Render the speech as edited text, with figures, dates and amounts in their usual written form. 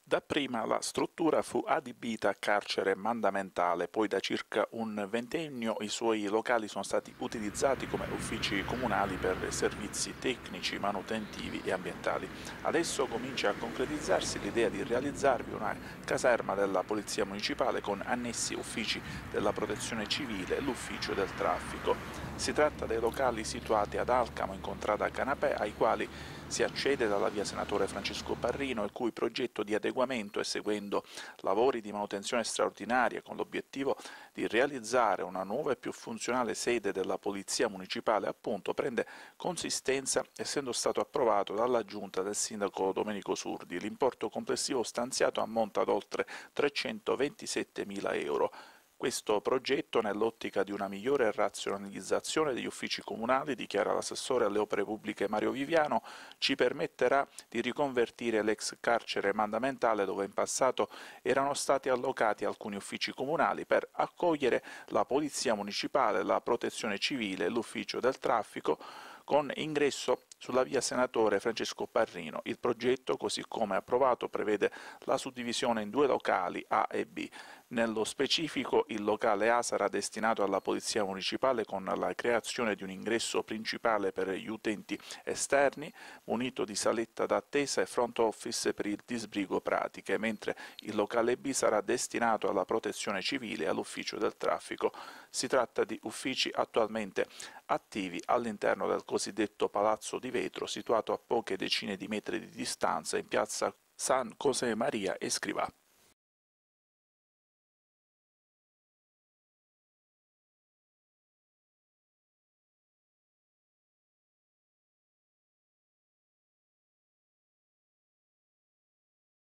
Dapprima la struttura fu adibita a carcere mandamentale, poi da circa un ventennio i suoi locali sono stati utilizzati come uffici comunali per servizi tecnici, manutentivi e ambientali. Adesso comincia a concretizzarsi l'idea di realizzarvi una caserma della Polizia Municipale con annessi uffici della Protezione Civile e l'Ufficio del Traffico. Si tratta dei locali situati ad Alcamo in contrada Canapè, ai quali si accede dalla via Senatore Francesco Parrino, il cui progetto di adeguamento, seguendo lavori di manutenzione straordinaria con l'obiettivo di realizzare una nuova e più funzionale sede della Polizia Municipale, appunto, prende consistenza essendo stato approvato dalla Giunta del sindaco Domenico Surdi. L'importo complessivo stanziato ammonta ad oltre 327.000 euro. Questo progetto, nell'ottica di una migliore razionalizzazione degli uffici comunali, dichiara l'assessore alle opere pubbliche Mario Viviano, ci permetterà di riconvertire l'ex carcere mandamentale dove in passato erano stati allocati alcuni uffici comunali per accogliere la Polizia Municipale, la Protezione Civile e l'Ufficio del Traffico, con ingresso sulla via Senatore Francesco Parrino. Il progetto, così come approvato, prevede la suddivisione in due locali A e B. Nello specifico, il locale A sarà destinato alla Polizia Municipale con la creazione di un ingresso principale per gli utenti esterni, munito di saletta d'attesa e front office per il disbrigo pratiche, mentre il locale B sarà destinato alla Protezione Civile e all'Ufficio del Traffico. Si tratta di uffici attualmente attivi all'interno del cosiddetto Palazzo di Vetro, situato a poche decine di metri di distanza in piazza San José Maria Escrivá.